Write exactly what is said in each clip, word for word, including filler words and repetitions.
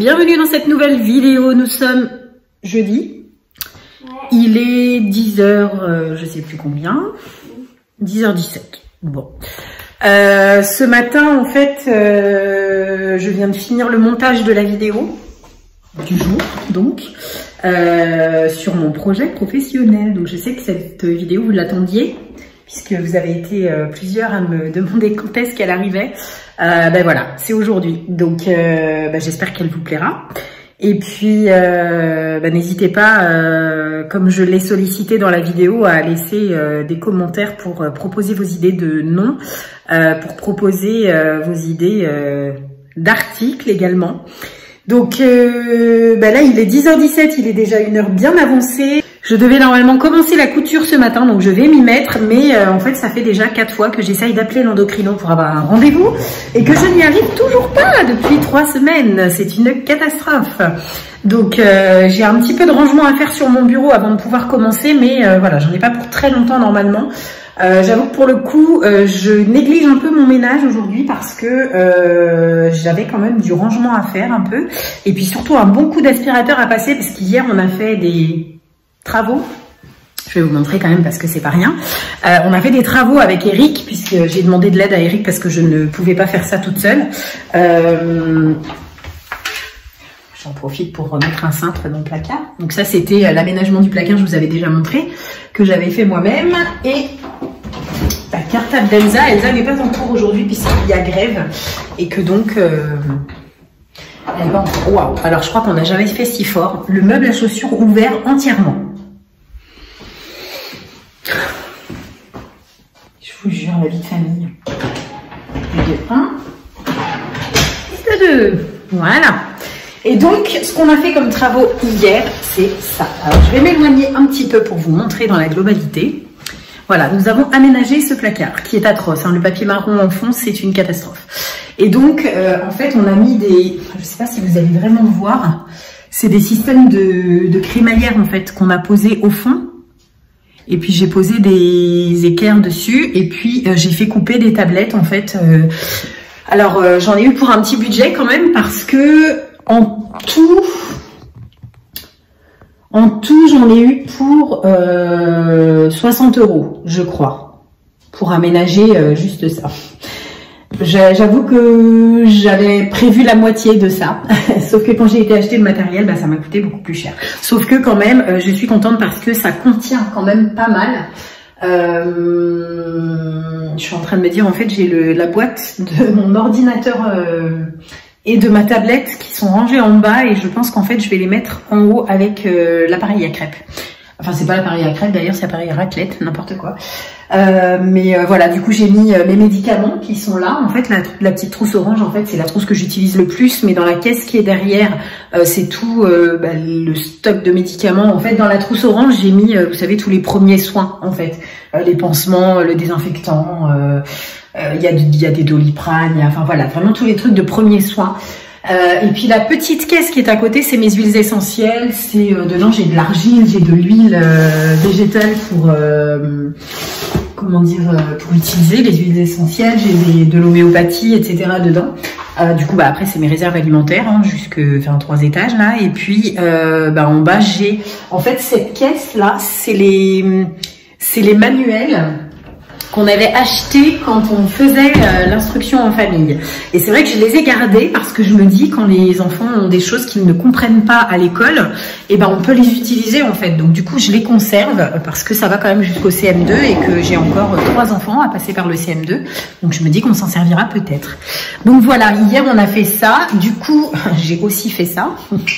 bienvenue dans cette nouvelle vidéo. Nous sommes jeudi, ouais. Il est dix heures, euh, je sais plus combien, dix heures dix-sept. Bon, euh, ce matin en fait, euh, je viens de finir le montage de la vidéo du jour, donc, euh, sur mon projet professionnel. Donc je sais que cette vidéo, vous l'attendiez, puisque vous avez été euh, plusieurs à me demander quand est-ce qu'elle arrivait. Euh, ben voilà, c'est aujourd'hui. Donc euh, ben, j'espère qu'elle vous plaira. Et puis, euh, ben, n'hésitez pas, euh, comme je l'ai sollicité dans la vidéo, à laisser euh, des commentaires pour euh, proposer vos idées de noms, euh, pour proposer euh, vos idées euh, d'articles également. Donc euh, ben là, il est dix heures dix-sept, il est déjà une heure bien avancée. Je devais normalement commencer la couture ce matin, donc je vais m'y mettre, mais euh, en fait, ça fait déjà quatre fois que j'essaye d'appeler l'endocrino pour avoir un rendez-vous et que je n'y arrive toujours pas depuis trois semaines. C'est une catastrophe. Donc, euh, j'ai un petit peu de rangement à faire sur mon bureau avant de pouvoir commencer, mais euh, voilà, j'en ai pas pour très longtemps normalement. Euh, J'avoue que pour le coup, euh, je néglige un peu mon ménage aujourd'hui parce que euh, j'avais quand même du rangement à faire un peu, et puis surtout un bon coup d'aspirateur à passer parce qu'hier on a fait des travaux. Je vais vous montrer quand même parce que c'est pas rien. Euh, on a fait des travaux avec Eric puisque j'ai demandé de l'aide à Eric parce que je ne pouvais pas faire ça toute seule. Euh, J'en profite pour remettre un cintre dans le placard. Donc ça, c'était l'aménagement du placard, je vous avais déjà montré, que j'avais fait moi-même. Et la cartable d'Elsa, Elsa n'est pas en cours aujourd'hui puisqu'il y a grève et que donc euh, elle va en... Waouh. Alors je crois qu'on n'a jamais fait si fort. Le meuble à chaussures ouvert entièrement. Je vous jure, la vie de famille. De un et de deux. Voilà. Et donc, ce qu'on a fait comme travaux hier, c'est ça. Alors, je vais m'éloigner un petit peu pour vous montrer dans la globalité. Voilà, nous avons aménagé ce placard qui est atroce. Hein. Le papier marron en fond, c'est une catastrophe. Et donc, euh, en fait, on a mis des... Je ne sais pas si vous allez vraiment voir. C'est des systèmes de, de crémaillère, en fait, qu'on a posés au fond. Et puis, j'ai posé des équerres dessus. Et puis, euh, j'ai fait couper des tablettes, en fait. Euh... Alors, euh, j'en ai eu pour un petit budget quand même parce que... En tout, en tout, j'en ai eu pour euh, soixante euros, je crois, pour aménager euh, juste ça. J'avoue que j'avais prévu la moitié de ça, sauf que quand j'ai été acheter le matériel, bah, ça m'a coûté beaucoup plus cher. Sauf que quand même, euh, je suis contente parce que ça contient quand même pas mal. Euh, je suis en train de me dire, en fait, j'ai la boîte de mon ordinateur... Euh, et de ma tablette qui sont rangées en bas, et je pense qu'en fait je vais les mettre en haut avec euh, l'appareil à crêpes. Enfin, c'est pas l'appareil à crêpes d'ailleurs, c'est l'appareil à raclette, n'importe quoi. Euh, mais euh, voilà, du coup j'ai mis euh, mes médicaments qui sont là. En fait, la, la petite trousse orange, en fait, c'est la trousse que j'utilise le plus, mais dans la caisse qui est derrière, euh, c'est tout euh, bah, le stock de médicaments. En fait, dans la trousse orange, j'ai mis, euh, vous savez, tous les premiers soins, en fait, euh, les pansements, le désinfectant. Euh, Il euh, y, y a des Doliprane, y a, enfin voilà, vraiment tous les trucs de premiers soins. Euh, et puis la petite caisse qui est à côté, c'est mes huiles essentielles. C'est euh, dedans, j'ai de l'argile, j'ai de l'huile euh, végétale pour euh, comment dire, euh, pour utiliser les huiles essentielles. J'ai de l'homéopathie, et cetera dedans. Euh, du coup, bah après c'est mes réserves alimentaires, hein, jusque enfin trois étages là. Et puis euh, bah en bas j'ai, en fait cette caisse là, c'est les c'est les manuels qu'on avait acheté quand on faisait euh, l'instruction en famille. Et c'est vrai que je les ai gardés parce que je me dis, quand les enfants ont des choses qu'ils ne comprennent pas à l'école, eh ben on peut les utiliser en fait. Donc du coup, je les conserve parce que ça va quand même jusqu'au C M deux et que j'ai encore trois enfants à passer par le C M deux. Donc je me dis qu'on s'en servira peut-être. Donc voilà, hier on a fait ça. Du coup, j'ai aussi fait ça.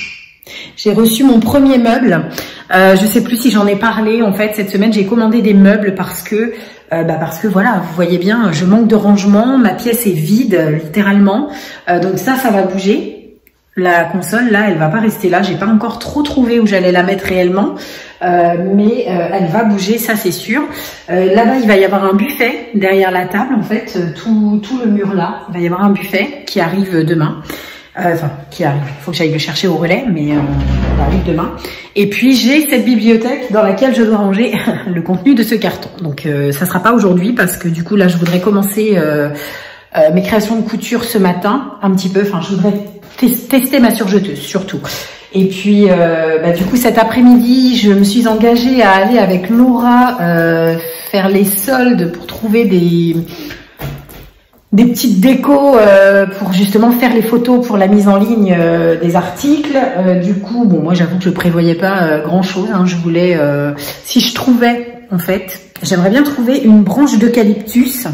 J'ai reçu mon premier meuble. Euh, je sais plus si j'en ai parlé. En fait, cette semaine, j'ai commandé des meubles parce que Euh, bah parce que voilà, vous voyez bien, je manque de rangement, ma pièce est vide, littéralement. Euh, donc ça, ça va bouger. La console, là, elle va pas rester là. J'ai pas encore trop trouvé où j'allais la mettre réellement. Euh, mais euh, elle va bouger, ça c'est sûr. Euh, Là-bas, il va y avoir un buffet derrière la table. En fait, tout, tout le mur là, il va y avoir un buffet qui arrive demain. Euh, enfin, qui arrive. Il faut que j'aille le chercher au relais, mais euh, il arrive demain. Et puis, j'ai cette bibliothèque dans laquelle je dois ranger le contenu de ce carton. Donc, euh, ça sera pas aujourd'hui parce que du coup, là, je voudrais commencer euh, euh, mes créations de couture ce matin, un petit peu. Enfin, je voudrais tester ma surjeteuse surtout. Et puis, euh, bah, du coup, cet après-midi, je me suis engagée à aller avec Laura euh, faire les soldes pour trouver des des petites décos euh, pour justement faire les photos pour la mise en ligne euh, des articles. Euh, du coup, bon, moi, j'avoue que je prévoyais pas euh, grand-chose. Hein. Je voulais, euh, si je trouvais, en fait, j'aimerais bien trouver une branche d'eucalyptus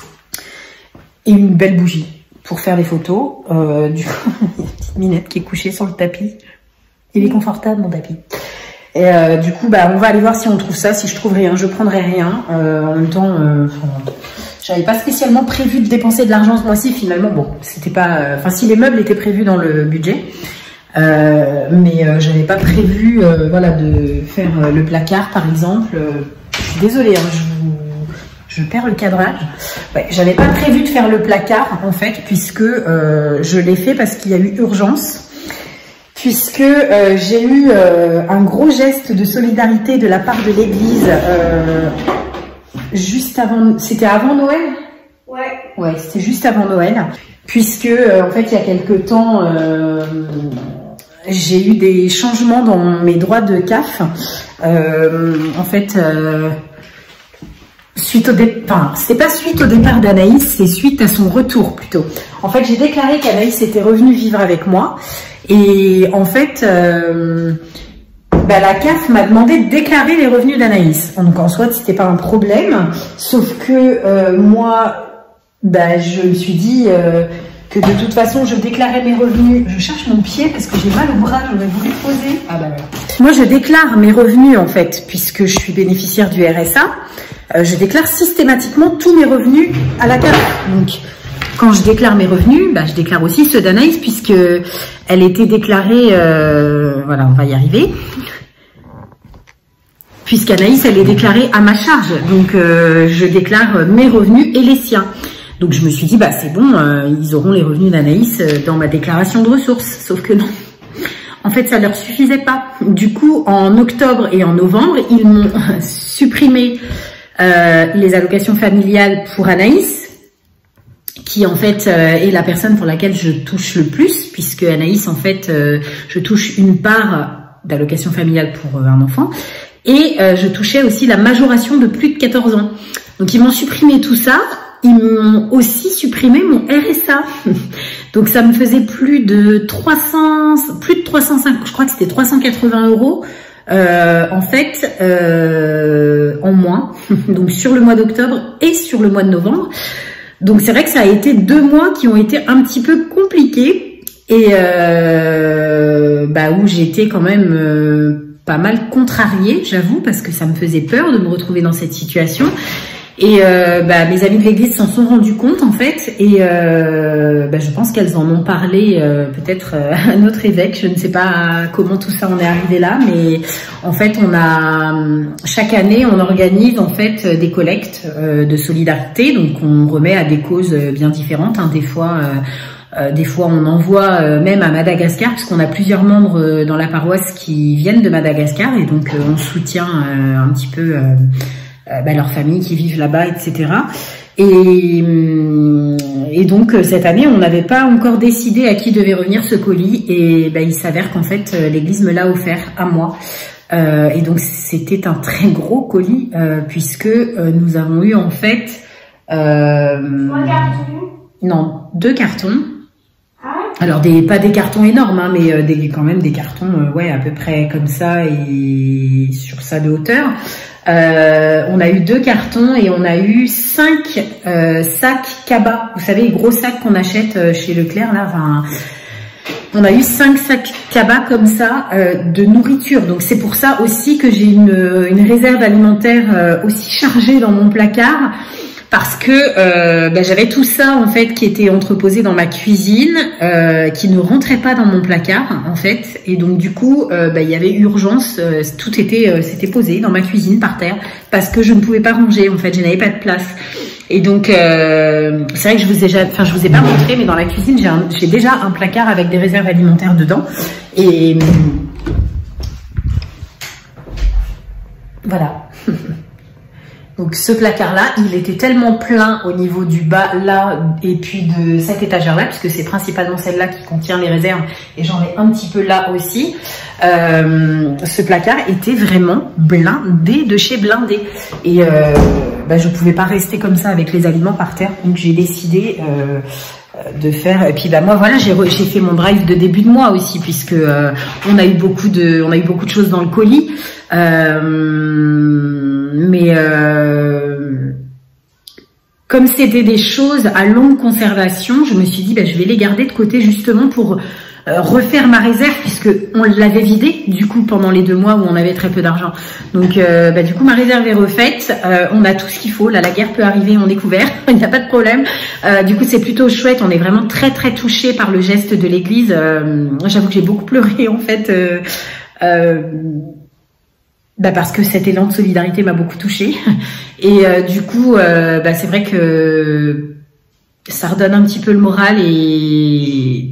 et une belle bougie pour faire les photos. Euh, du coup, il y a une petite Minette qui est couchée sur le tapis. Il est confortable, mon tapis. Et euh, du coup, bah, on va aller voir si on trouve ça. Si je trouve rien, je prendrai rien. Euh, en même temps, euh, j'avais pas spécialement prévu de dépenser de l'argent ce mois-ci. Finalement, bon, c'était pas. Enfin, euh, si les meubles étaient prévus dans le budget, euh, mais euh, j'avais pas prévu, euh, voilà, de faire euh, le placard, par exemple. Euh, je suis désolée, hein, je vous, je perds le cadrage. Ouais, j'avais pas prévu de faire le placard, en fait, puisque euh, je l'ai fait parce qu'il y a eu urgence. Puisque euh, j'ai eu euh, un gros geste de solidarité de la part de l'église euh, juste avant, c'était avant Noël? Ouais. Ouais, c'était juste avant Noël. Puisque euh, en fait, il y a quelque temps, euh, j'ai eu des changements dans mes droits de C A F. Euh, en fait, euh, suite au départ, c'est pas suite au départ d'Anaïs, c'est suite à son retour plutôt. En fait, j'ai déclaré qu'Anaïs était revenue vivre avec moi. Et en fait, euh, bah, la C A F m'a demandé de déclarer les revenus d'Anaïs. Donc en soi, c'était pas un problème. Sauf que euh, moi, bah, je me suis dit euh, que de toute façon, je déclarais mes revenus. Je cherche mon pied parce que j'ai mal au bras, j'aurais voulu poser. Ah bah voilà. Moi, je déclare mes revenus en fait, puisque je suis bénéficiaire du R S A. Euh, je déclare systématiquement tous mes revenus à la C A F. Donc, quand je déclare mes revenus, bah, je déclare aussi ceux d'Anaïs puisque elle était déclarée, euh, voilà, on va y arriver, puisqu'Anaïs, elle est déclarée à ma charge, donc euh, je déclare mes revenus et les siens. Donc je me suis dit, bah c'est bon, euh, ils auront les revenus d'Anaïs dans ma déclaration de ressources, sauf que non. En fait, ça leur suffisait pas. Du coup, en octobre et en novembre, ils m'ont supprimé euh, les allocations familiales pour Anaïs, qui en fait euh, est la personne pour laquelle je touche le plus, puisque Anaïs, en fait, euh, je touche une part d'allocation familiale pour euh, un enfant, et euh, je touchais aussi la majoration de plus de quatorze ans. Donc ils m'ont supprimé tout ça, ils m'ont aussi supprimé mon R S A. Donc ça me faisait plus de trois cents, plus de trois cent cinquante, je crois que c'était trois cent quatre-vingts euros, euh, en fait, euh, en moins, donc sur le mois d'octobre et sur le mois de novembre. Donc c'est vrai que ça a été deux mois qui ont été un petit peu compliqués et euh, bah où j'étais quand même euh, pas mal contrariée, j'avoue, parce que ça me faisait peur de me retrouver dans cette situation. Et euh, bah, mes amies de l'église s'en sont rendues compte en fait, et euh, bah, je pense qu'elles en ont parlé euh, peut-être euh, à notre évêque. Je ne sais pas comment tout ça en est arrivé là, mais en fait on a chaque année on organise en fait des collectes euh, de solidarité, donc on remet à des causes bien différentes. Hein. Des fois, euh, euh, des fois on envoie euh, même à Madagascar, parce qu'on a plusieurs membres euh, dans la paroisse qui viennent de Madagascar, et donc euh, on soutient euh, un petit peu. Euh, Bah, leurs familles qui vivent là-bas, et cetera. Et, et donc cette année, on n'avait pas encore décidé à qui devait revenir ce colis, et bah, il s'avère qu'en fait l'Église me l'a offert à moi. Euh, et donc c'était un très gros colis euh, puisque euh, nous avons eu en fait euh, non deux cartons. Alors des pas des cartons énormes, hein, mais euh, des quand même des cartons euh, ouais à peu près comme ça et sur ça de hauteur. Euh, on a eu deux cartons et on a eu cinq euh, sacs cabas. Vous savez, les gros sacs qu'on achète chez Leclerc, là. Enfin, on a eu cinq sacs cabas comme ça euh, de nourriture. Donc c'est pour ça aussi que j'ai une, une réserve alimentaire euh, aussi chargée dans mon placard. Parce que euh, bah, j'avais tout ça en fait qui était entreposé dans ma cuisine, euh, qui ne rentrait pas dans mon placard en fait, et donc du coup euh, bah, il y avait urgence, euh, tout était euh, c'était posé dans ma cuisine par terre parce que je ne pouvais pas ranger en fait, je n'avais pas de place. Et donc euh, c'est vrai que je vous ai déjà, enfin je vous ai pas montré, mais dans la cuisine j'ai j'ai déjà un placard avec des réserves alimentaires dedans, et voilà. Donc ce placard-là, il était tellement plein au niveau du bas là et puis de cette étagère-là, puisque c'est principalement celle-là qui contient les réserves et j'en ai un petit peu là aussi. Euh, ce placard était vraiment blindé de chez blindé et euh, bah, je pouvais pas rester comme ça avec les aliments par terre, donc j'ai décidé euh, de faire. Et puis bah moi voilà, j'ai j'ai fait mon drive de début de mois aussi, puisque euh, on a eu beaucoup de on a eu beaucoup de choses dans le colis. Euh, mais euh, comme c'était des choses à longue conservation, je me suis dit bah, je vais les garder de côté justement pour euh, refaire ma réserve, puisque on l'avait vidée du coup pendant les deux mois où on avait très peu d'argent. Donc euh, bah, du coup ma réserve est refaite, euh, on a tout ce qu'il faut. Là la guerre peut arriver, on est couvert, il n'y a pas de problème. Euh, du coup c'est plutôt chouette, on est vraiment très très touché par le geste de l'église. Euh, J'avoue que j'ai beaucoup pleuré en fait. Euh, euh, Bah parce que cet élan de solidarité m'a beaucoup touchée et euh, du coup euh, bah c'est vrai que ça redonne un petit peu le moral et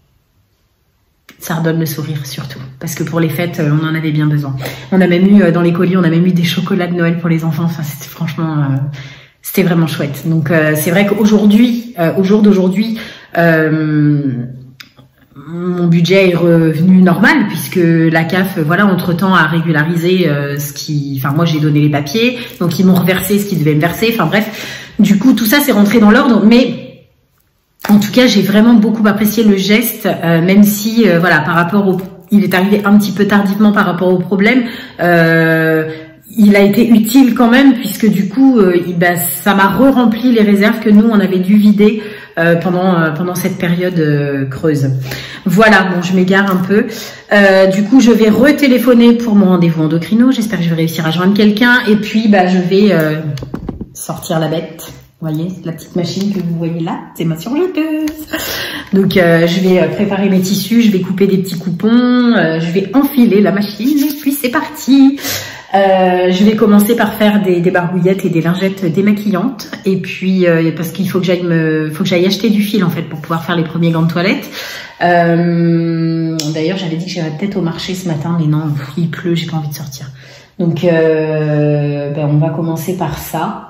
ça redonne le sourire surtout, parce que pour les fêtes on en avait bien besoin. On a même eu dans les colis, on a même eu des chocolats de Noël pour les enfants. Enfin c'était franchement euh, c'était vraiment chouette. Donc euh, c'est vrai qu'aujourd'hui euh, au jour d'aujourd'hui euh, mon budget est revenu normal, puisque la C A F, voilà, entre-temps a régularisé euh, ce qui... Enfin, moi, j'ai donné les papiers, donc ils m'ont reversé ce qu'ils devaient me verser. Enfin, bref, du coup, tout ça, c'est rentré dans l'ordre. Mais, en tout cas, j'ai vraiment beaucoup apprécié le geste, euh, même si, euh, voilà, par rapport au... Il est arrivé un petit peu tardivement par rapport au problème. Euh, il a été utile quand même, puisque du coup, euh, il, bah, ça m'a re-rempli les réserves que nous, on avait dû vider euh, pendant, euh, pendant cette période euh, creuse. Voilà, bon, je m'égare un peu. Euh, du coup, je vais retéléphoner pour mon rendez-vous endocrino. J'espère que je vais réussir à joindre quelqu'un. Et puis, bah, je vais euh, sortir la bête. Vous voyez, la petite machine que vous voyez là, c'est ma surjeteuse. Donc, euh, je vais préparer mes tissus, je vais couper des petits coupons, euh, je vais enfiler la machine et puis c'est parti. Euh, je vais commencer par faire des, des barbouillettes et des lingettes démaquillantes, et puis euh, parce qu'il faut que j'aille me, faut que j'aille acheter du fil en fait pour pouvoir faire les premiers gants de toilette. Euh, D'ailleurs, j'avais dit que j'irais peut-être au marché ce matin, mais non, il pleut, j'ai pas envie de sortir. Donc, euh, ben, on va commencer par ça.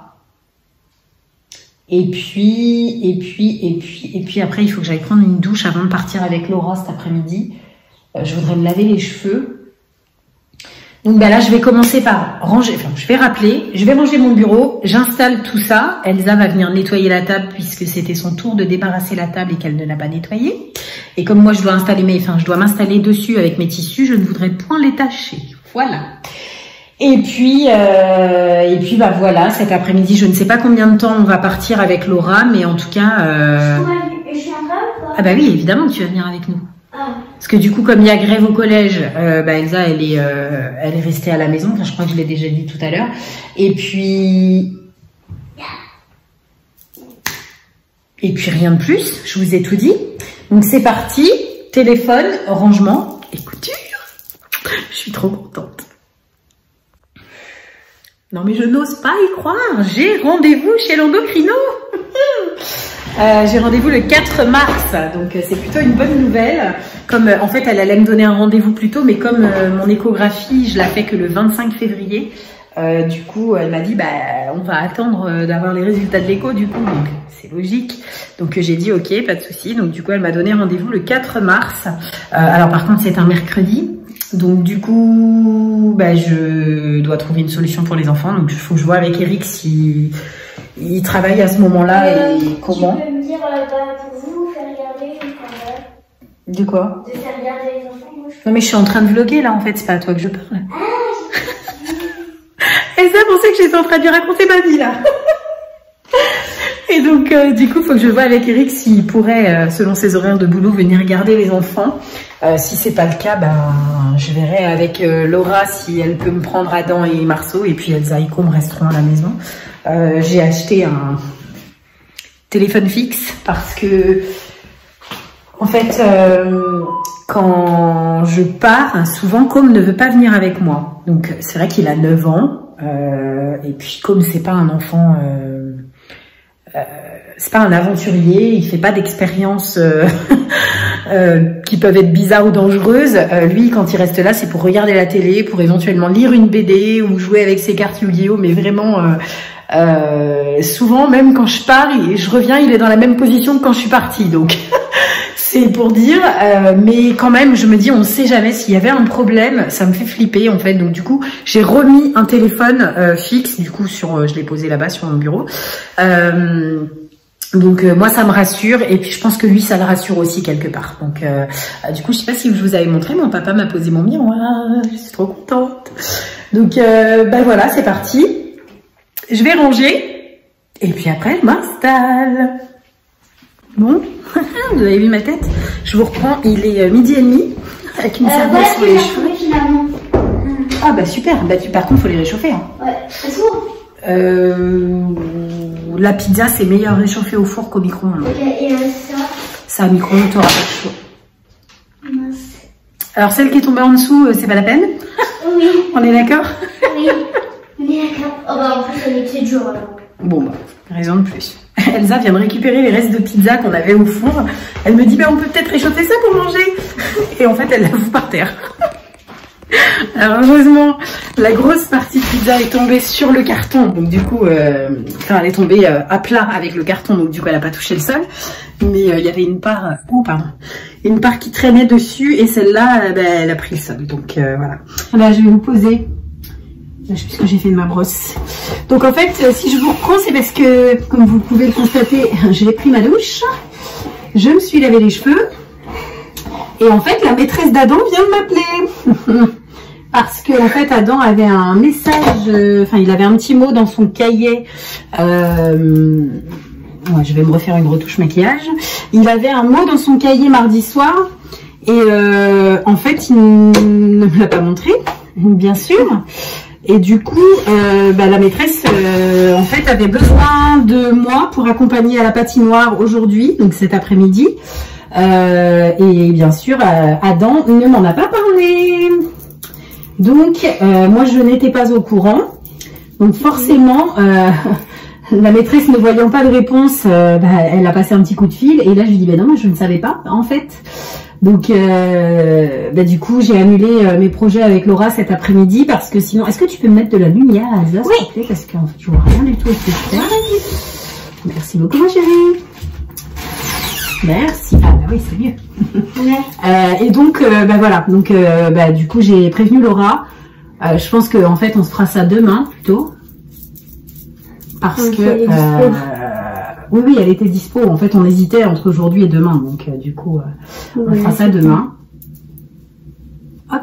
Et puis, et puis, et puis, et puis après, il faut que j'aille prendre une douche avant de partir avec Laura cet après-midi. Euh, je voudrais me laver les cheveux. Donc ben là, je vais commencer par ranger, enfin, je vais rappeler, je vais ranger mon bureau, j'installe tout ça. Elsa va venir nettoyer la table puisque c'était son tour de débarrasser la table et qu'elle ne l'a pas nettoyée. Et comme moi, je dois installer mes, enfin, je dois m'installer dessus avec mes tissus, je ne voudrais point les tâcher. Voilà. Et puis, euh, et puis bah voilà, cet après-midi, je ne sais pas combien de temps on va partir avec Laura, mais en tout cas... Euh... Je viendrai ou pas? Ah bah oui, évidemment que tu vas venir avec nous. Ah. Parce que du coup, comme il y a grève au collège, euh, bah Elsa, elle est, euh, elle est restée à la maison. Enfin, je crois que je l'ai déjà dit tout à l'heure. Et puis... Et puis rien de plus, je vous ai tout dit. Donc c'est parti, téléphone, rangement et couture. Je suis trop contente. Non mais je n'ose pas y croire, j'ai rendez-vous chez l'endocrino. euh, J'ai rendez-vous le quatre mars, donc c'est plutôt une bonne nouvelle. Comme euh, en fait elle allait me donner un rendez-vous plus tôt, mais comme euh, mon échographie je la fais que le vingt-cinq février, euh, du coup elle m'a dit bah on va attendre euh, d'avoir les résultats de l'écho du coup, donc c'est logique. Donc euh, j'ai dit ok, pas de souci. Donc du coup elle m'a donné rendez-vous le quatre mars. Euh, alors par contre c'est un mercredi. Donc du coup, bah, je dois trouver une solution pour les enfants. Donc il faut que je vois avec Eric si il travaille à ce moment-là euh, et comment. Tu peux me dire, euh, bah, pour vous, faire regarder enfin, euh, de quoi? De faire regarder les enfants. Moi, je... Non mais je suis en train de vlogger là en fait, c'est pas à toi que je parle. Ah, Elsa pensait que j'étais en train de lui raconter ma vie là. Et donc euh, du coup, il faut que je vois avec Eric s'il pourrait, euh, selon ses horaires de boulot, venir garder les enfants. Euh, si c'est pas le cas, ben je verrai avec euh, Laura si elle peut me prendre Adam et Marceau, et puis Elsa et Co me resteront à la maison. Euh, J'ai acheté un téléphone fixe parce que en fait euh, quand je pars, souvent Com ne veut pas venir avec moi. Donc c'est vrai qu'il a neuf ans euh, et puis Com c'est pas un enfant euh, euh, c'est pas un aventurier, il fait pas d'expériences euh, euh, qui peuvent être bizarres ou dangereuses. Euh, lui, quand il reste là, c'est pour regarder la télé, pour éventuellement lire une B D ou jouer avec ses cartes Yu-Gi-Oh, mais vraiment... Euh, Euh, souvent, même quand je pars et je reviens, il est dans la même position que quand je suis partie. Donc, c'est pour dire. Euh, mais quand même, je me dis, on ne sait jamais s'il y avait un problème. Ça me fait flipper en fait. Donc du coup, j'ai remis un téléphone euh, fixe. Du coup, sur, euh, je l'ai posé là-bas sur mon bureau. Euh, donc euh, moi, ça me rassure. Et puis, je pense que lui, ça le rassure aussi quelque part. Donc, euh, euh, du coup, je sais pas si je vous avais montré, mon papa m'a posé mon miroir. Je suis trop contente. Donc, euh, ben voilà, c'est parti. Je vais ranger et puis après je m'installe. Bon, vous avez vu ma tête? Je vous reprends, il est midi et demi avec une euh, serviette voilà sur les cheveux. Finalement. Ah bah super, bah, tu, par contre il faut les réchauffer. Hein. Ouais, c'est sourd. Euh, la pizza c'est meilleur réchauffé au four qu'au micro-ondes. Ok, et euh, ça Ça au micro-ondes t'auras pas de chaud. Mince. Alors celle qui est tombée en dessous, c'est pas la peine? Oui. On est d'accord? Oui. On est d'accord. Oh bah en plus elle était dure alors. Bon bah, raison de plus. Elsa vient de récupérer les restes de pizza qu'on avait au four. Elle me dit, bah, on peut peut-être réchauffer ça pour manger. Et en fait, elle la fout par terre. Alors heureusement, la grosse partie de pizza est tombée sur le carton. Donc du coup, euh, enfin, elle est tombée euh, à plat avec le carton. Donc du coup, elle n'a pas touché le sol. Mais euh, il y avait une part, euh, oh pardon, une part qui traînait dessus. Et celle-là, euh, bah, elle a pris le sol. Donc euh, voilà. Là, je vais vous poser. Je sais plus ce que j'ai fait de ma brosse. Donc en fait, si je vous reprends, c'est parce que, comme vous pouvez le constater, j'ai pris ma douche, je me suis lavé les cheveux, et en fait, la maîtresse d'Adam vient de m'appeler. Parce que en fait, Adam avait un message, euh, enfin, il avait un petit mot dans son cahier. Euh, ouais, je vais me refaire une retouche maquillage. Il avait un mot dans son cahier mardi soir, et euh, en fait, il ne me l'a pas montré, bien sûr. Et du coup, euh, bah, la maîtresse, euh, en fait, avait besoin de moi pour accompagner à la patinoire aujourd'hui, donc cet après-midi. Euh, et bien sûr, euh, Adam ne m'en a pas parlé. Donc, euh, moi, je n'étais pas au courant. Donc, forcément, euh, la maîtresse ne voyant pas de réponse, euh, bah, elle a passé un petit coup de fil. Et là, je lui dis, bah non, moi, je ne savais pas, en fait. Donc, euh, bah, du coup, j'ai annulé euh, mes projets avec Laura cet après-midi parce que sinon, est-ce que tu peux me mettre de la lumière, Elsa, oui, s'il te plaît, parce qu'en fait, je vois rien du tout à ce que je fais. Merci beaucoup, ma chérie. Merci. Ah bah oui, c'est mieux. Ouais. euh, et donc, euh, bah voilà. Donc, euh, bah du coup, j'ai prévenu Laura. Euh, je pense qu'en fait, on se fera ça demain plutôt, parce donc, que. Euh, Oui, oui, elle était dispo. En fait, on hésitait entre aujourd'hui et demain. Donc, euh, du coup, euh, on ouais, fera ça demain. Hop.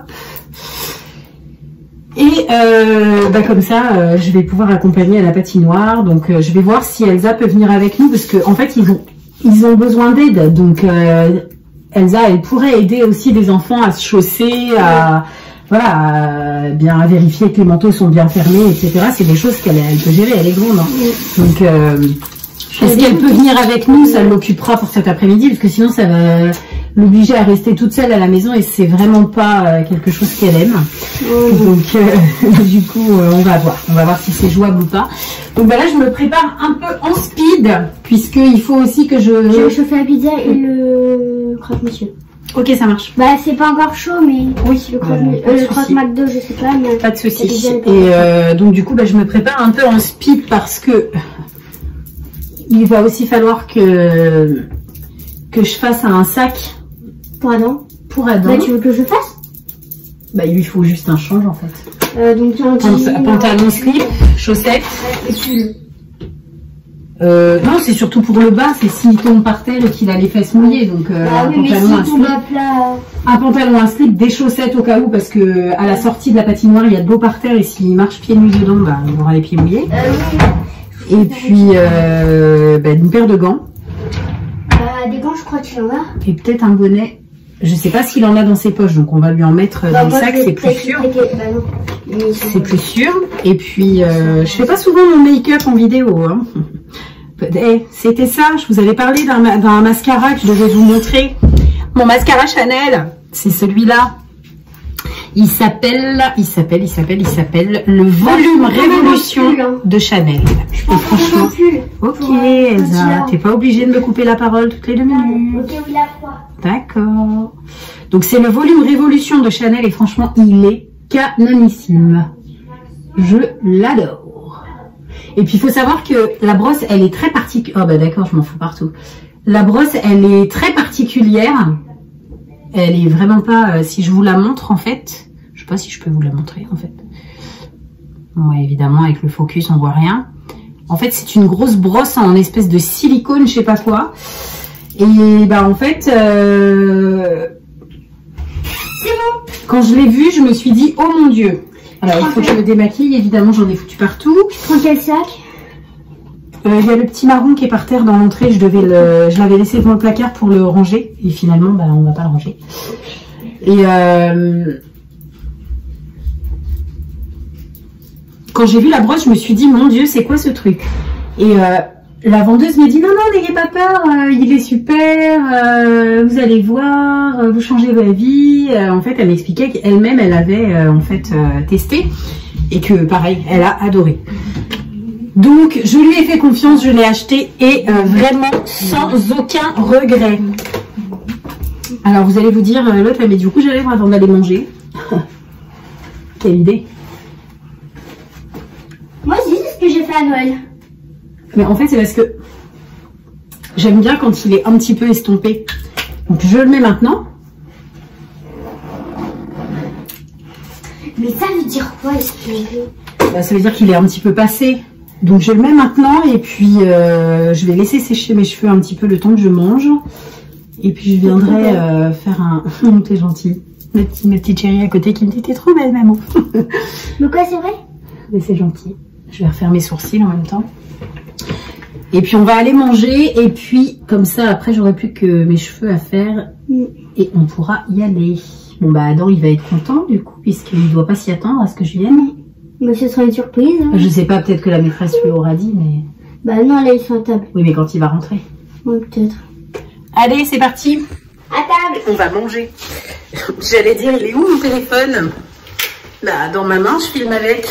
Et euh, bah, comme ça, euh, je vais pouvoir accompagner à la patinoire. Donc, euh, je vais voir si Elsa peut venir avec nous. Parce qu'en en fait, ils ont, ils ont besoin d'aide. Donc, euh, Elsa, elle pourrait aider aussi des enfants à se chausser, à... Voilà, à bien à vérifier que les manteaux sont bien fermés, et cetera. C'est des choses qu'elle elle peut gérer. Elle est grande. Hein. Donc... Euh, est-ce qu'elle peut venir avec nous? Ça l'occupera pour cet après-midi, parce que sinon ça va l'obliger à rester toute seule à la maison et c'est vraiment pas quelque chose qu'elle aime. Oh. Donc euh, du coup euh, on va voir, on va voir si c'est jouable ou pas. Donc bah là je me prépare un peu en speed, puisqu'il faut aussi que je... Je vais chauffer la pizza et le croque-monsieur. Ok, ça marche. Bah c'est pas encore chaud, mais oui, le croque, euh, le croque McDo, je sais pas. Mais pas de souci. Et euh, donc du coup bah, je me prépare un peu en speed parce que il va aussi falloir que que je fasse un sac pour Adam. Pour Adam. Bah, tu veux que je fasse? Bah il lui faut juste un change en fait. Euh, donc un Pant pantalon, slip, chaussettes. Euh, non, c'est surtout pour le bas, c'est s'il tombe par terre et qu'il a les fesses mouillées, donc euh, ah, un, oui, pantalon, un, si slip, plat... un pantalon, un slip, des chaussettes au cas où, parce que à la sortie de la patinoire il y a de l'eau par terre et s'il marche pieds nus dedans, bah il aura les pieds mouillés. Euh, oui. Et puis euh, bah, une paire de gants. Euh, des gants, je crois qu'il en a. Et peut-être un bonnet. Je sais pas s'il en a dans ses poches, donc on va lui en mettre bah, dans le sac, c'est plus sûr. Bah, c'est plus sûr. Et puis euh, je fais pas souvent mon make-up en vidéo. Hein. Hey, c'était ça, je vous avais parlé d'un mascara que je devais vous montrer. Mon mascara Chanel, c'est celui-là. Il s'appelle, il s'appelle, il s'appelle, il s'appelle le volume Révolution de Chanel. Et franchement, ok Elsa, t'es pas obligée de me couper la parole toutes les deux minutes. Ok, oui, la croix. D'accord. Donc c'est le volume Révolution de Chanel et franchement, il est canonissime. Je l'adore. Et puis il faut savoir que la brosse, elle est très particulière. Oh bah d'accord, je m'en fous partout. La brosse, elle est très particulière. Elle est vraiment pas... Euh, si je vous la montre, en fait... Je sais pas si je peux vous la montrer, en fait. Ouais, évidemment, avec le focus, on voit rien. En fait, c'est une grosse brosse en espèce de silicone, je sais pas quoi. Et bah, en fait... Euh... C'est bon. Quand je l'ai vu, je me suis dit, oh mon Dieu. Alors, il faut que je me démaquille. Évidemment, j'en ai foutu partout. Prends quel sac? Euh, il y a le petit marron qui est par terre dans l'entrée. Je devais le, je l'avais laissé devant le placard pour le ranger. Et finalement, bah, on va pas le ranger. Et euh, quand j'ai vu la brosse, je me suis dit, mon Dieu, c'est quoi ce truc? Et euh, la vendeuse me dit, non, non, n'ayez pas peur, euh, il est super, euh, vous allez voir, euh, vous changez votre vie. Euh, en fait, elle m'expliquait qu'elle-même, elle avait euh, en fait euh, testé et que, pareil, elle a adoré. Donc, je lui ai fait confiance, je l'ai acheté et euh, vraiment sans aucun regret. Alors, vous allez vous dire, euh, l'autre, mais du coup, j'allais avant d'aller manger. Quelle idée. Moi aussi, c'est ce que j'ai fait à Noël. Mais en fait, c'est parce que j'aime bien quand il est un petit peu estompé. Donc, je le mets maintenant. Mais ça veut dire quoi, excusez-moi? Bah, ça veut dire qu'il est un petit peu passé. Donc je le mets maintenant et puis euh, je vais laisser sécher mes cheveux un petit peu le temps que je mange. Et puis je viendrai euh, faire un... T'es gentil. Ma petite, ma petite chérie à côté qui me dit t'es trop belle maman. Mais quoi, c'est vrai? Mais c'est gentil. Je vais refaire mes sourcils en même temps. Et puis on va aller manger et puis comme ça après j'aurai plus que mes cheveux à faire et on pourra y aller. Bon bah Adam il va être content du coup puisqu'il ne doit pas s'y attendre à ce que je vienne. Mais ce sera une surprise. Hein. Je sais pas, peut-être que la maîtresse lui aura dit, mais... Bah non, là, ils sont à table. Oui, mais quand il va rentrer. Oui, peut-être. Allez, c'est parti. À table. On va manger. J'allais dire, il est où mon téléphone? Bah, dans ma main, je filme avec.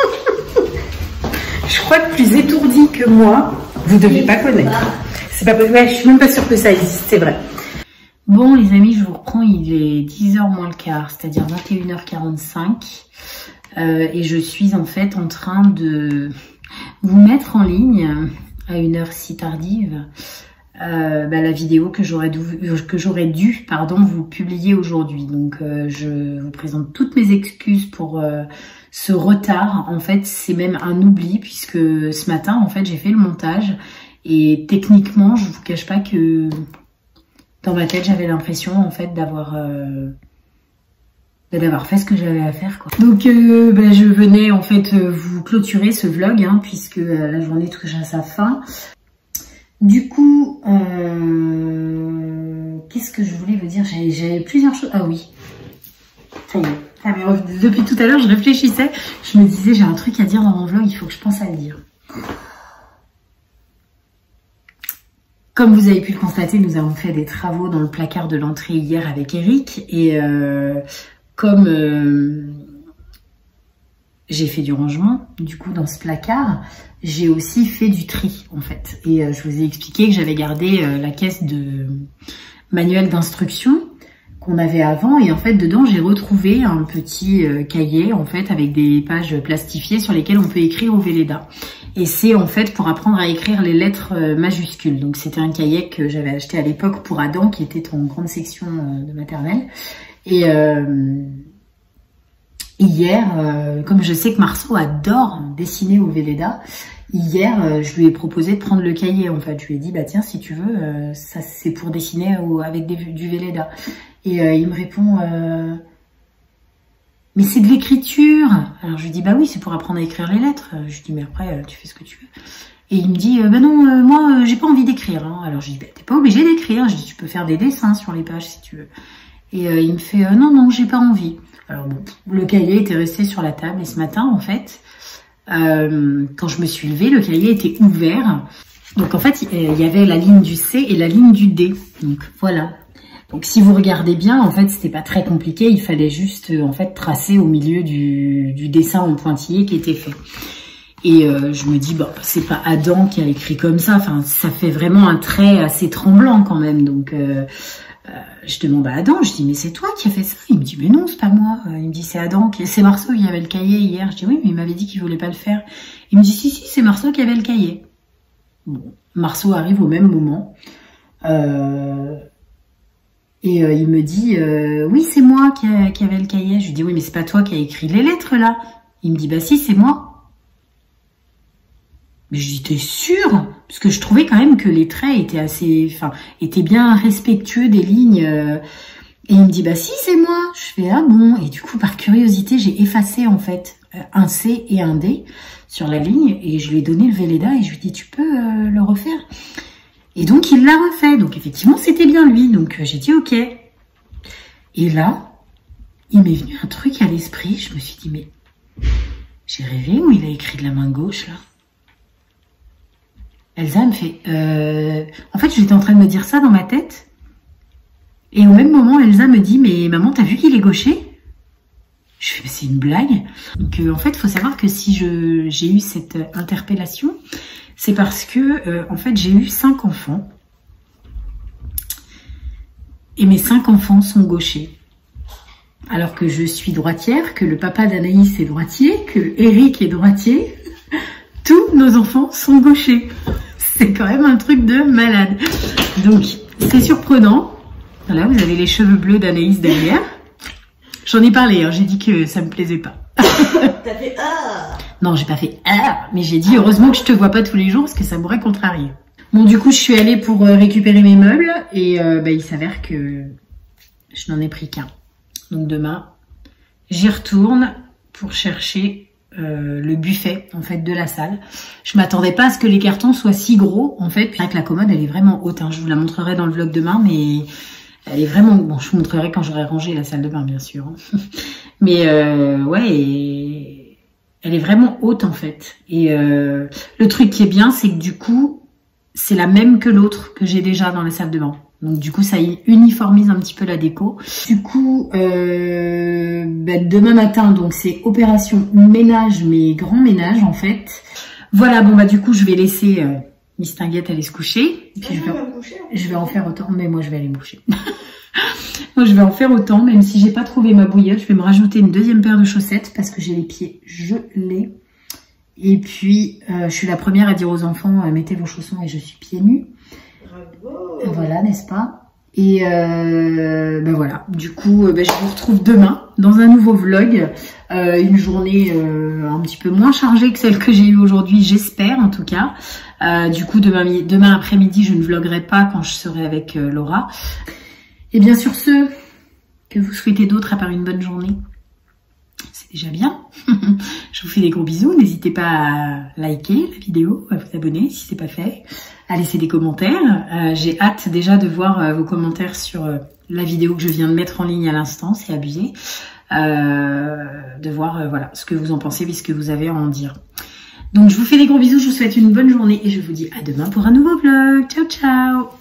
Je crois que plus étourdi que moi, vous devez pas connaître. C'est pas possible, ouais, je suis même pas sûre que ça existe, c'est vrai. Bon, les amis, je vous reprends, il est dix heures moins le quart, c'est-à-dire vingt et une heures quarante-cinq. Euh, et je suis en fait en train de vous mettre en ligne à une heure si tardive euh, bah, la vidéo que j'aurais dû, que j'aurais dû pardon, vous publier aujourd'hui. Donc euh, je vous présente toutes mes excuses pour euh, ce retard. En fait c'est même un oubli puisque ce matin en fait j'ai fait le montage et techniquement je vous cache pas que dans ma tête j'avais l'impression en fait d'avoir... Euh, d'avoir fait ce que j'avais à faire quoi. Donc euh, bah, je venais en fait euh, vous clôturer ce vlog hein, puisque euh, la journée touche à sa fin. Du coup, euh, qu'est-ce que je voulais vous dire? J'avais plusieurs choses. Ah oui, ça y est. Ah, mais depuis tout à l'heure je réfléchissais, je me disais j'ai un truc à dire dans mon vlog, il faut que je pense à le dire. Comme vous avez pu le constater, nous avons fait des travaux dans le placard de l'entrée hier avec Eric et euh, comme euh, j'ai fait du rangement, du coup, dans ce placard, j'ai aussi fait du tri, en fait. Et euh, je vous ai expliqué que j'avais gardé euh, la caisse de manuel d'instruction qu'on avait avant. Et en fait, dedans, j'ai retrouvé un petit euh, cahier, en fait, avec des pages plastifiées sur lesquelles on peut écrire au Velleda. Et c'est, en fait, pour apprendre à écrire les lettres euh, majuscules. Donc, c'était un cahier que j'avais acheté à l'époque pour Adam, qui était en grande section euh, de maternelle. Et euh, hier, euh, comme je sais que Marceau adore dessiner au Velleda, hier, euh, je lui ai proposé de prendre le cahier. En fait, je lui ai dit, bah tiens, si tu veux, euh, ça c'est pour dessiner au, avec des, du Velleda. Et euh, il me répond, euh, mais c'est de l'écriture. Alors je lui dis, bah oui, c'est pour apprendre à écrire les lettres. Je lui dis, mais après, euh, tu fais ce que tu veux. Et il me dit, euh, bah non, euh, moi, euh, j'ai pas envie d'écrire. Hein. Alors je lui dis, bah t'es pas obligé d'écrire. Je dis, tu peux faire des dessins sur les pages si tu veux. Et euh, il me fait euh, non, non, j'ai pas envie. Alors bon, le cahier était resté sur la table et ce matin, en fait, euh, quand je me suis levée, le cahier était ouvert. Donc en fait, il y avait la ligne du C et la ligne du D. Donc voilà. Donc si vous regardez bien, en fait, c'était pas très compliqué. Il fallait juste, en fait, tracer au milieu du, du dessin en pointillé qui était fait. Et euh, je me dis, bah, c'est pas Adam qui a écrit comme ça. Enfin, ça fait vraiment un trait assez tremblant quand même. Donc, euh, euh, je demande à Adam, je dis, mais c'est toi qui as fait ça? Il me dit, mais non, c'est pas moi. Il me dit, c'est Adam, qui... c'est Marceau, il y avait le cahier hier. Je dis, oui, mais il m'avait dit qu'il voulait pas le faire. Il me dit, si, si, c'est Marceau qui avait le cahier. Bon, Marceau arrive au même moment. Euh... Et euh, il me dit, euh, oui, c'est moi qui, a, qui avait le cahier. Je lui dis, oui, mais c'est pas toi qui as écrit les lettres, là. Il me dit, bah si, c'est moi. Mais je dis, t'es sûre? Parce que je trouvais quand même que les traits étaient assez, enfin, étaient bien respectueux des lignes. Euh, et il me dit, bah si, c'est moi. Je fais, ah bon. Et du coup, par curiosité, j'ai effacé, en fait, un C et un D sur la ligne. Et je lui ai donné le Velleda et je lui ai dit, tu peux euh, le refaire? Et donc, il l'a refait. Donc, effectivement, c'était bien lui. Donc, j'ai dit OK. Et là, il m'est venu un truc à l'esprit. Je me suis dit, mais j'ai rêvé ou il a écrit de la main gauche, là? Elsa me fait... Euh... En fait, j'étais en train de me dire ça dans ma tête. Et au même moment, Elsa me dit, mais maman, t'as vu qu'il est gaucher? Je fais, c'est une blague. Donc, euh, en fait, il faut savoir que si je j'ai eu cette interpellation... C'est parce que, euh, en fait, j'ai eu cinq enfants. Et mes cinq enfants sont gauchers. Alors que je suis droitière, que le papa d'Anaïs est droitier, que Eric est droitier. Tous nos enfants sont gauchers. C'est quand même un truc de malade. Donc, c'est surprenant. Voilà, vous avez les cheveux bleus d'Anaïs derrière. J'en ai parlé, hein, j'ai dit que ça me plaisait pas. T'as fait ah. Non, j'ai pas fait ah, mais j'ai dit heureusement que je te vois pas tous les jours parce que ça m'aurait contrarié. Bon, du coup, je suis allée pour récupérer mes meubles et euh, bah, il s'avère que je n'en ai pris qu'un. Donc demain, j'y retourne pour chercher euh, le buffet en fait de la salle. Je m'attendais pas à ce que les cartons soient si gros en fait. Avec la commode, elle est vraiment haute. Hein. Je vous la montrerai dans le vlog demain, mais elle est vraiment... Bon, je vous montrerai quand j'aurai rangé la salle de bain, bien sûr. Hein. Mais euh, ouais, et... elle est vraiment haute en fait. Et euh, le truc qui est bien, c'est que du coup, c'est la même que l'autre que j'ai déjà dans la salle de bain. Donc du coup, ça uniformise un petit peu la déco. Du coup, euh, ben, demain matin, donc c'est opération ménage, mais grand ménage en fait. Voilà, bon bah du coup, je vais laisser euh, Miss Tinguette aller se coucher. Et puis je vais, je vais en faire autant, mais moi je vais aller me coucher. Moi, je vais en faire autant, même si j'ai pas trouvé ma bouillotte. Je vais me rajouter une deuxième paire de chaussettes parce que j'ai les pieds gelés. Et puis, euh, je suis la première à dire aux enfants, euh, mettez vos chaussons et je suis pieds nus. Bravo. Voilà, n'est-ce pas? Et euh, ben voilà, du coup, ben, je vous retrouve demain dans un nouveau vlog. Euh, une journée euh, un petit peu moins chargée que celle que j'ai eue aujourd'hui, j'espère en tout cas. Euh, du coup, demain, demain après-midi, je ne vloguerai pas quand je serai avec euh, Laura. Et bien sur ce, que vous souhaitez d'autre à part une bonne journée, c'est déjà bien. Je vous fais des gros bisous. N'hésitez pas à liker la vidéo, à vous abonner si c'est pas fait, à laisser des commentaires. Euh, J'ai hâte déjà de voir euh, vos commentaires sur euh, la vidéo que je viens de mettre en ligne à l'instant, c'est abusé. Euh, de voir euh, voilà ce que vous en pensez et ce que vous avez à en dire. Donc je vous fais des gros bisous, je vous souhaite une bonne journée et je vous dis à demain pour un nouveau vlog. Ciao ciao.